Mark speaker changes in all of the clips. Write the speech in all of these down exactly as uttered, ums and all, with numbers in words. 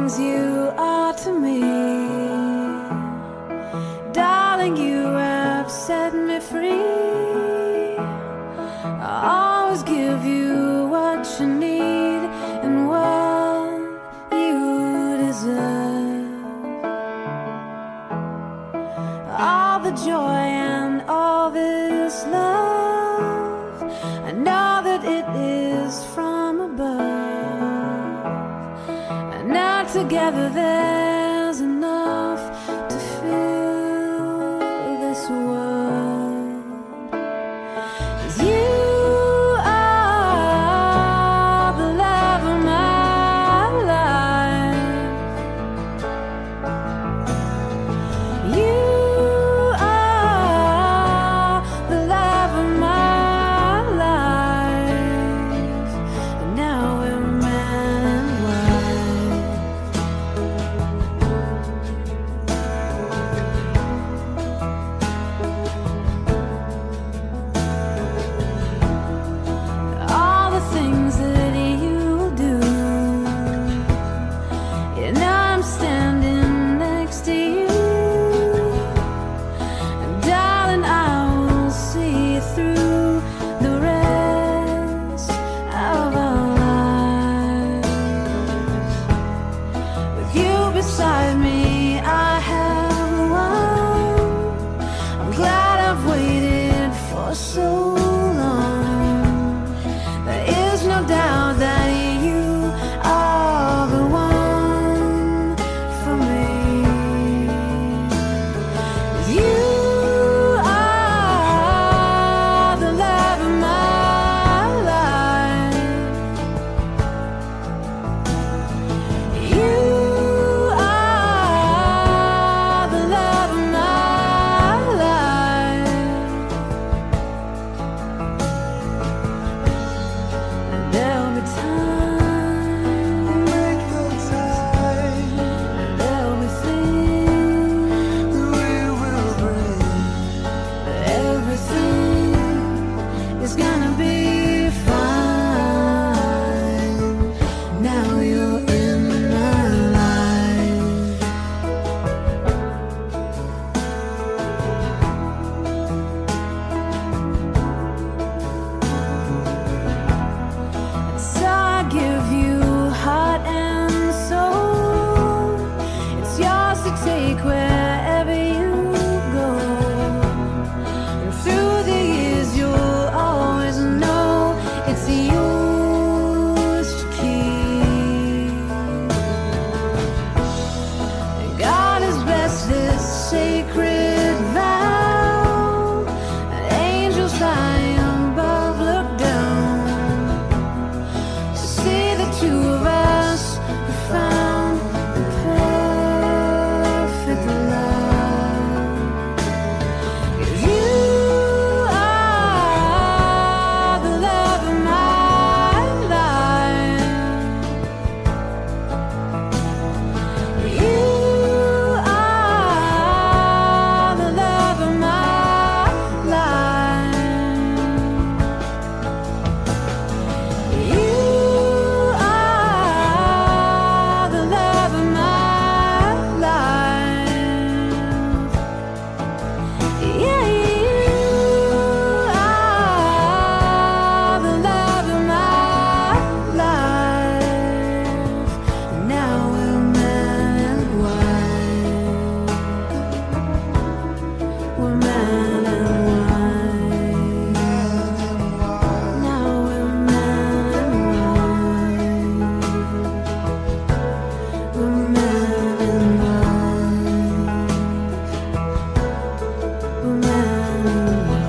Speaker 1: things you are to me. Darling, you have set me free. I'll always give you what you need and what you deserve. All the joy and all this love, I know that it is from above. Now together there's enough to fill this world. 'Cause you are the love of my life. You are the love of my life. And now we're man and wife. All the things that you do, and I'm standing next to you, and darling, I will see through the rest of our lives. With you beside me, I have won. I'm glad I've waited for so long. There is no doubt that you are the one for me. You are the love of my life. You are the love of my life. And there'll be time,
Speaker 2: Make no time
Speaker 1: and there'll be things,
Speaker 2: that we will bring.
Speaker 1: but everything is gonna be fine. Now you're in my life. So I give you heart and soul. It's yours to take wherever you go. And through the years you'll always know it's yours to keep. And God has blessed this sacred vow. And angels fly above look down to see the two of us who found the perfect love. 'Cause you are the love of my life. You are the love of my life. You are the love of my life. Yeah, you are the love of my life. Now we're man and wife. We're man and wife. Now we're man and wife. We're man and wife. We're man and wife.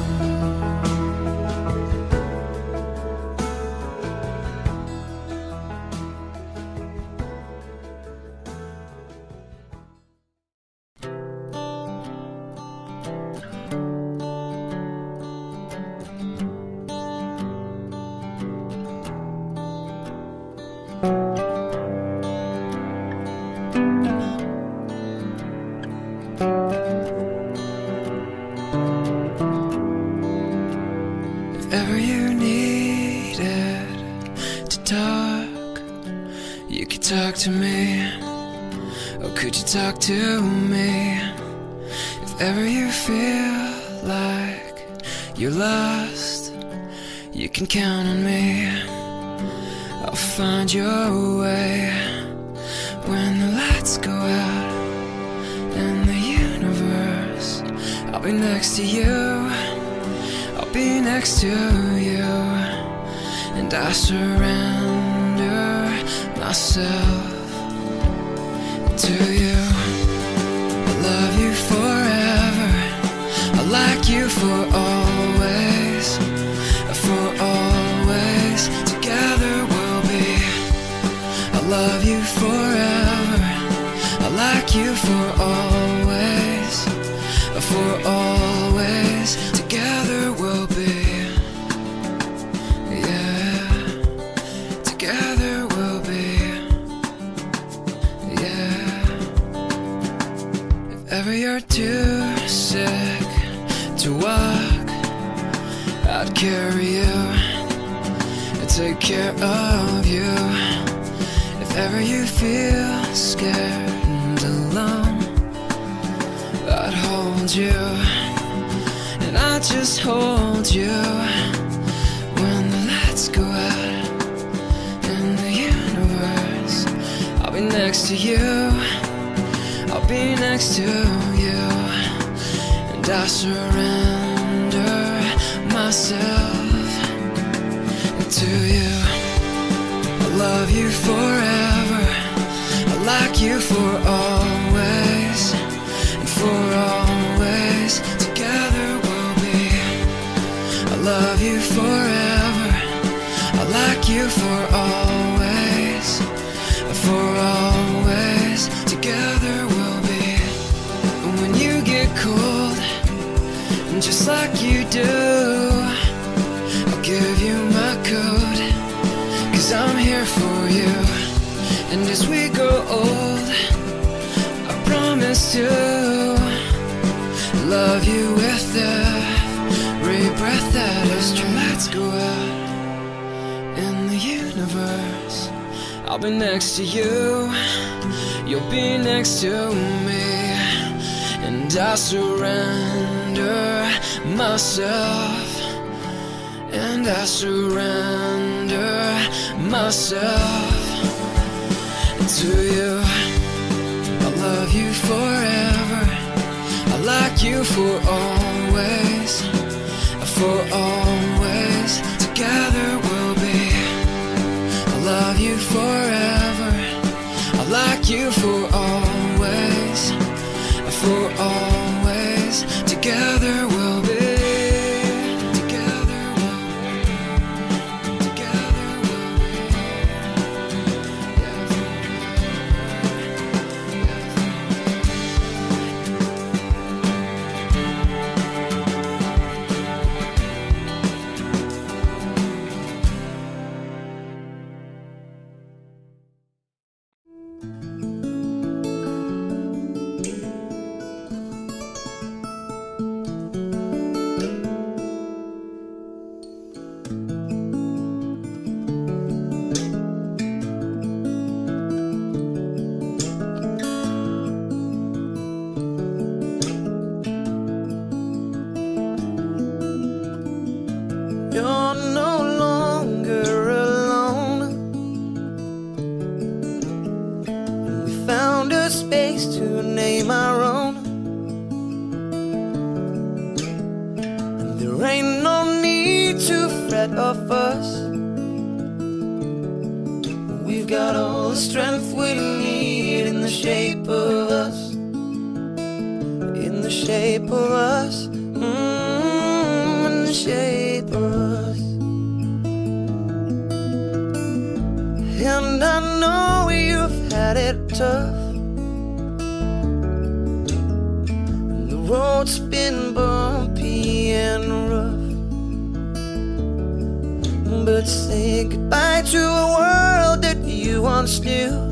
Speaker 2: If ever you needed to talk, you could
Speaker 3: talk to me? Or could you talk to me? If ever you feel like you're lost, you can count on me. I'll find your way when the lights go out in the universe. I'll be next to you, I'll be next to you, and I surrender myself to you. I love you forever, I like you for always, for always. Together we'll be. I love you forever, I like you for always, for always. Together we'll be. Yeah, together we'll be. Yeah. If ever you're too sick to walk, I'd carry you and take care of you. If ever you feel scared and alone, I'd hold you, and I'd just hold you when the lights go out in the universe. I'll be next to you, I'll be next to you, and I surrender myself to you. I love you forever, I like you for always, and for always. Together we'll be. I love you forever, I like you for always, for always. Together we'll be. And when you get cold, just like you do, I'll give you my coat, 'cause I'm here for you. And as we grow old, I promise to love you with every breath that as the lights go out in the universe. I'll be next to you, you'll be next to me, and I surrender myself, and I surrender myself to you. I love you forever, I like you for always, for always. Together we'll be. I love you forever, I like you for always, for always. Together we'll be. Together we'll be. Together we'll be.
Speaker 2: You're no longer alone, and we found a space to name our own. And there ain't no need to fret or fuss. We've got all the strength we need in the shape of us, in the shape of us, mm, in the shape of us. And I know you've had it tough, and the road's been bumpy and rough, but say goodbye to a world that you once knew.